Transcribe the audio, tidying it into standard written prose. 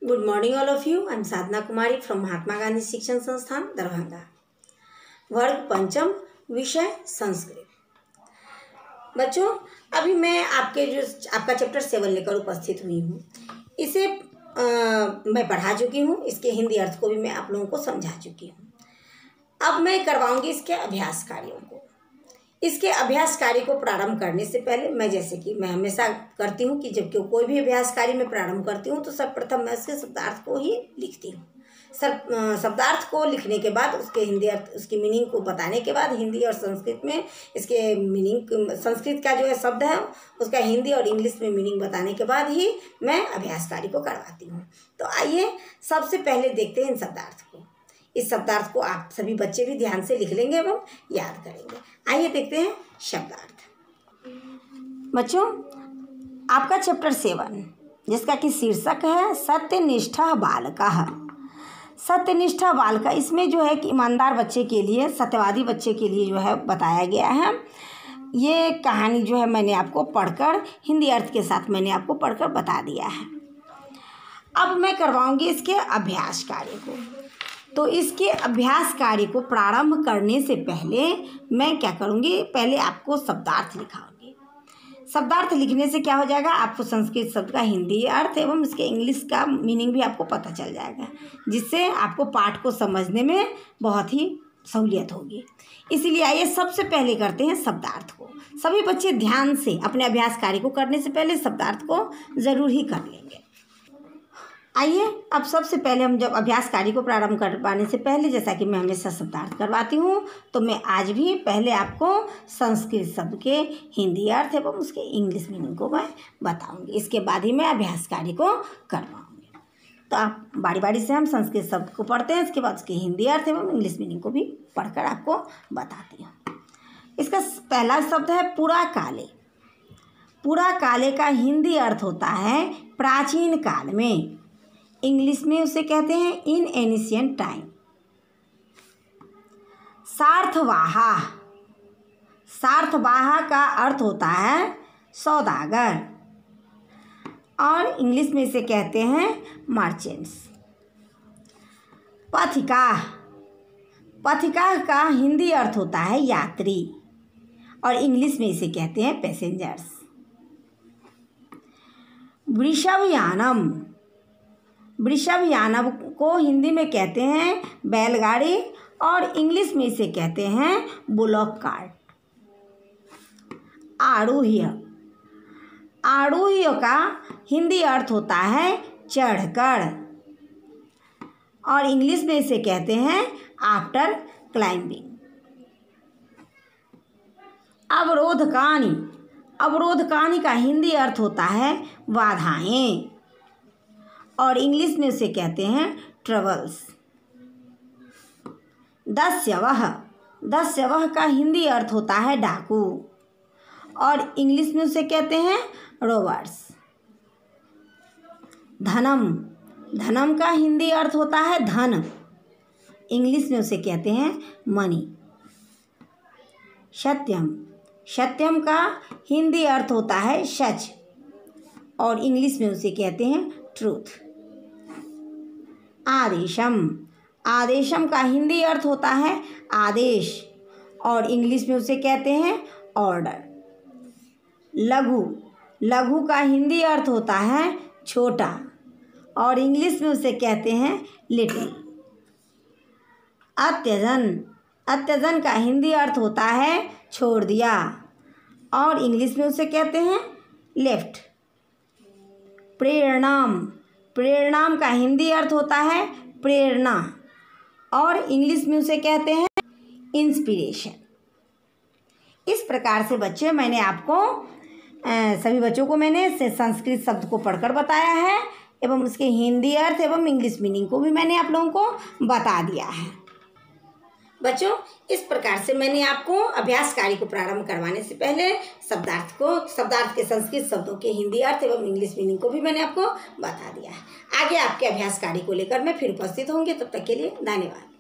Good morning all of you. I am Sadhana Kumari from Mahatma Gandhi Shikshan Sansthan Darbhanga. वर्ग पंचम, विषय संस्कृत। बच्चों, अभी मैं आपका चैप्टर 7 लेकर उपस्थित हुई हूँ। इसे मैं पढ़ा चुकी हूँ। इसके हिंदी अर्थ को भी मैं आप लोगों को समझा चुकी हूँ। अब मैं करवाऊंगी इसके अभ्यास कार्यों को। इसके अभ्यास कार्य को प्रारंभ करने से पहले मैं हमेशा करती हूँ कि जब कोई भी अभ्यास कार्य में प्रारंभ करती हूँ तो सर्वप्रथम मैं उसके शब्दार्थ को ही लिखती हूँ। शब्दार्थ को लिखने के बाद उसके हिंदी अर्थ, उसकी मीनिंग को बताने के बाद हिंदी और संस्कृत में इसके मीनिंग, संस्कृत का जो है शब्द है उसका हिंदी और इंग्लिश में मीनिंग बताने के बाद ही मैं अभ्यास कार्य को करवाती हूँ। तो आइए सबसे पहले देखते हैं इन शब्दार्थ को। इस शब्दार्थ को आप सभी बच्चे भी ध्यान से लिख लेंगे एवं याद करेंगे। आइए देखते हैं शब्दार्थ। बच्चों, आपका चैप्टर 7 जिसका कि शीर्षक है सत्यनिष्ठा बालकः। सत्यनिष्ठा बालक, इसमें जो है कि ईमानदार बच्चे के लिए, सत्यवादी बच्चे के लिए जो है बताया गया है। ये कहानी जो है मैंने आपको पढ़कर हिंदी अर्थ के साथ मैंने आपको पढ़कर बता दिया है। अब मैं करवाऊंगी इसके अभ्यास कार्य को। तो इसके अभ्यास कार्य को प्रारंभ करने से पहले मैं क्या करूँगी, पहले आपको शब्दार्थ लिखाऊंगी। शब्दार्थ लिखने से क्या हो जाएगा, आपको संस्कृत शब्द का हिंदी अर्थ एवं इसके इंग्लिश का मीनिंग भी आपको पता चल जाएगा, जिससे आपको पाठ को समझने में बहुत ही सहूलियत होगी। इसीलिए आइए सबसे पहले करते हैं शब्दार्थ को। सभी बच्चे ध्यान से अपने अभ्यास कार्य को करने से पहले शब्दार्थ को ज़रूर ही कर लेंगे। आइए अब सबसे पहले हम जब अभ्यास कार्य को प्रारंभ करवाने से पहले, जैसा कि मैं हमेशा शब्दार्थ करवाती हूँ, तो मैं आज भी पहले आपको संस्कृत शब्द के हिंदी अर्थ एवं उसके इंग्लिश मीनिंग को मैं बताऊँगी। इसके बाद ही मैं अभ्यास कार्य को करवाऊँगी। तो आप बारी बारी से हम संस्कृत शब्द को पढ़ते हैं, इसके बाद उसके हिंदी अर्थ एवं इंग्लिश मीनिंग को भी पढ़कर आपको बताती हूँ। इसका पहला शब्द है पुरा काले। पुरा काले का हिंदी अर्थ होता है प्राचीन काल में। इंग्लिश में उसे कहते हैं इन एनिशियंट टाइम। सार्थवाहा, सार्थवाहा का अर्थ होता है सौदागर और इंग्लिश में इसे कहते हैं मर्चेंट्स। पथिका, पथिका का हिंदी अर्थ होता है यात्री और इंग्लिश में इसे कहते हैं पैसेंजर्स। वृषभयानम, वृषभयानम को हिंदी में कहते हैं बैलगाड़ी और इंग्लिश में इसे कहते हैं बुलॉक कार्ट। आरूह्य, आरूह्य का हिंदी अर्थ होता है चढ़कर और इंग्लिश में इसे कहते हैं आफ्टर क्लाइंबिंग। अवरोधकानी, अवरोधकानी का हिंदी अर्थ होता है बाधाएं और इंग्लिश में उसे कहते हैं ट्रबल्स। दस्यवह, दस्यवह का हिंदी अर्थ होता है डाकू और इंग्लिश में उसे कहते हैं रोबर्स। धनम, धनम का हिंदी अर्थ होता है धन, इंग्लिश में उसे कहते हैं मनी। सत्यम, सत्यम का हिंदी अर्थ होता है सच और इंग्लिश में उसे कहते हैं ट्रूथ। आदेशम, आदेशम का हिंदी अर्थ होता है आदेश और इंग्लिश में उसे कहते हैं ऑर्डर। लघु, लघु का हिंदी अर्थ होता है छोटा और इंग्लिश में उसे कहते हैं लिटिल। अत्यजन, अत्यजन का हिंदी अर्थ होता है छोड़ दिया और इंग्लिश में उसे कहते हैं लेफ्ट। प्रेरणाम, प्रेरणाम का हिंदी अर्थ होता है प्रेरणा और इंग्लिश में उसे कहते हैं इंस्पिरेशन। इस प्रकार से बच्चे मैंने आपको सभी बच्चों को मैंने संस्कृत शब्द को पढ़कर बताया है एवं उसके हिंदी अर्थ एवं इंग्लिश मीनिंग को भी मैंने आप लोगों को बता दिया है। बच्चों, इस प्रकार से मैंने आपको अभ्यास कार्य को प्रारंभ करवाने से पहले शब्दार्थ को, शब्दार्थ के संस्कृत शब्दों के हिंदी अर्थ एवं इंग्लिश मीनिंग को भी मैंने आपको बता दिया है। आगे आपके अभ्यास कार्य को लेकर मैं फिर उपस्थित होंगे। तब तक के लिए धन्यवाद।